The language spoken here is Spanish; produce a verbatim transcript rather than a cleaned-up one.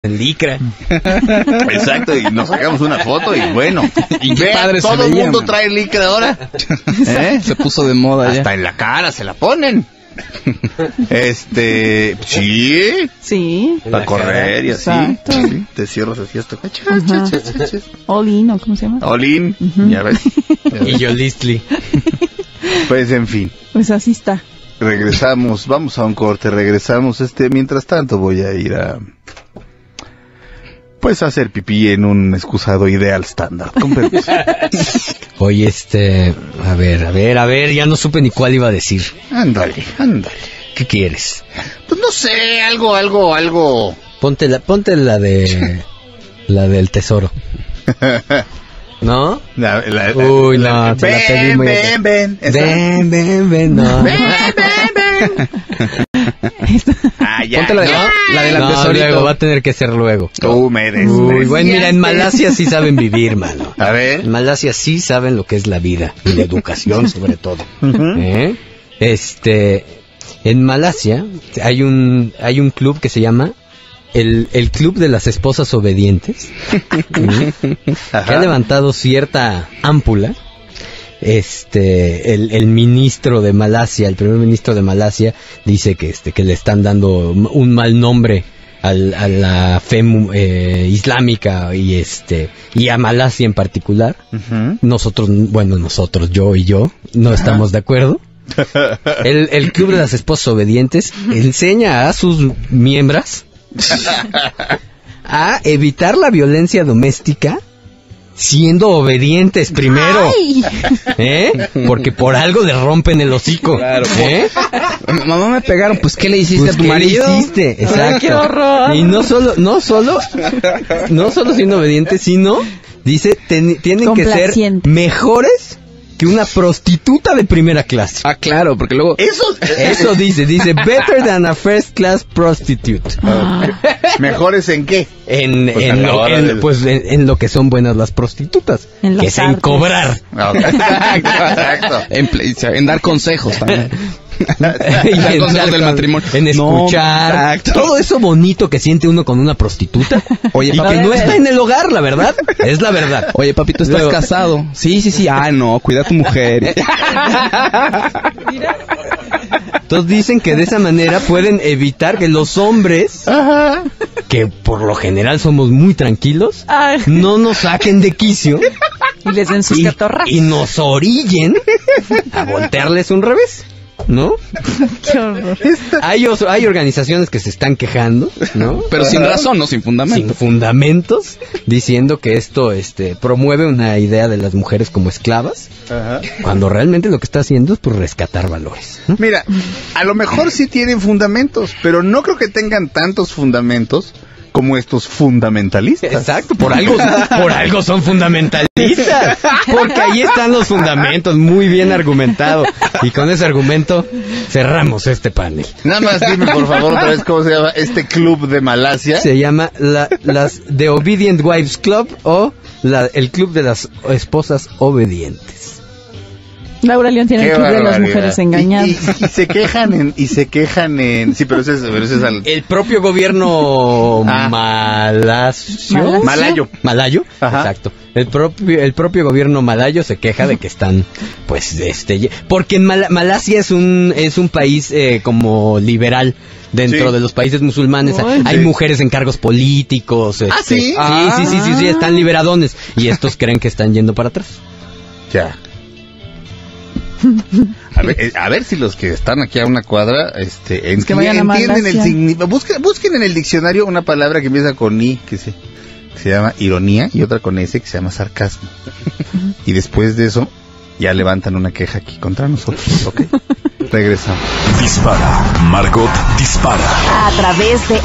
en licra. Exacto, y nos sacamos una foto y bueno. Y qué ve, padre todo se el veía, mundo man. trae licra ahora. ¿Eh? Se puso de moda Hasta ya. en la cara se la ponen. Este, sí, Sí. para correr y así. Exacto. Sí, te cierras así hasta. Ajá. Olin, ¿o cómo se llama? Olin, Ujú. ya ves. Ya ves. Y yo listly. Pues en fin, Pues así está. regresamos, vamos a un corte, regresamos. Este, mientras tanto voy a ir a, pues a hacer pipí en un excusado ideal estándar. Con permiso. Oye, este, a ver, a ver, a ver, ya no supe ni cuál iba a decir. Ándale, ándale. ¿Qué quieres? Pues no sé, algo, algo, algo. Ponte la, ponte la de, la del tesoro. ¿No? La, la, la, Uy, la- no, te la pedí ven, muy ven, ven. Esa. Ven, ven, ven, no. Ven, ven, ven. Ah, ya. Ponte la de, ya. la de la No, tesorito. luego, va a tener que ser luego. Tú me des. Uy, bueno, mira, en Malasia sí saben vivir, mano. A ver. En Malasia sí saben lo que es la vida y la educación, sobre todo. Ujú. ¿Eh? Este, en Malasia hay un hay un club que se llama el, el Club de las Esposas Obedientes, ¿eh? que Ajá. ha levantado cierta ámpula. Este, el, el ministro de Malasia, el primer ministro de Malasia, dice que este que le están dando un mal nombre al, a la fe mu- eh, islámica y este y a Malasia en particular. Ujú. Nosotros, bueno, nosotros, yo y yo, no estamos de acuerdo. El, el Club de las Esposas Obedientes enseña a sus miembros a evitar la violencia doméstica siendo obedientes primero. ¡Ay! ¿Eh? Porque por algo le rompen el hocico. Claro. ¿Eh? Mamá, me pegaron, pues ¿qué le hiciste Pues, a tu ¿qué le marido? hiciste? Exacto. ¡Qué horror! Y no solo, no solo, no solo siendo obedientes, sino, dice, ten- tienen que ser Complacientes. mejores que una prostituta de primera clase. Ah, claro, porque luego... Eso. Eso dice, dice, better than a first class prostitute. ¿Mejores en qué? En, Pues, a en la lo, hora en- del- pues en, en lo que son buenas las prostitutas, En que las es en artes. cobrar. Ah, ok. Exacto. En, ple- en dar consejos también. Y Dar en consejos dar del con- matrimonio. En No, escuchar. exacto. Todo eso bonito que siente uno con una prostituta. Oye, y papi, que no está en el hogar, la verdad. Es la verdad. Oye, papi, ¿tú estás Luego- casado? Sí, sí, sí. Ah, no, cuida a tu mujer. Entonces dicen que de esa manera pueden evitar que los hombres, Ajá. que por lo general somos muy tranquilos, Ay. no nos saquen de quicio Y les den sus y, catorras. y nos orillen a voltearles un revés, ¿no? Qué horror. Hay, os- hay organizaciones que se están quejando, ¿no? Pero sin razón, no sin Sin fundamento. fundamentos, diciendo que esto este, promueve una idea de las mujeres como esclavas, Ajá. cuando realmente lo que está haciendo es pues rescatar valores, ¿no? Mira, a lo mejor sí tienen fundamentos, pero no creo que tengan tantos fundamentos como estos fundamentalistas. Exacto, por algo, por algo son fundamentalistas, porque ahí están los fundamentos, muy bien argumentado, y con ese argumento cerramos este panel. Nada más dime, por favor, otra vez cómo se llama este club de Malasia. Se llama la, las The Obedient Wives Club o la, el Club de las Esposas Obedientes. Laura León tiene Qué el club de las barbaridad. mujeres Y, engañadas. y- y se quejan en, y se quejan en, sí, pero ese es, pero ese es al, El propio gobierno Ah. malasio, Malacio. Malayo. malayo, Ajá. exacto. El propio, el propio gobierno malayo se queja de que están, pues, este, ye- porque en Mala- Malasia es un, es un país eh, como liberal. Dentro Sí. de los países musulmanes Ay. hay Sí. mujeres en cargos políticos. ¿Ah, este, sí? Sí, Ah. sí, sí, sí, sí, están liberadones. Y estos creen que están yendo para atrás. Ya. A ver, eh, a ver si los que están aquí a una cuadra, este, Es que vayan a entienden el Malasia. significado. Busquen, busquen en el diccionario una palabra que empieza con i, que se, que se llama ironía, y otra con s, que se llama sarcasmo. Y después de eso, ya levantan una queja aquí contra nosotros, ¿ok? Regresamos. Dispara, Margot dispara. A través de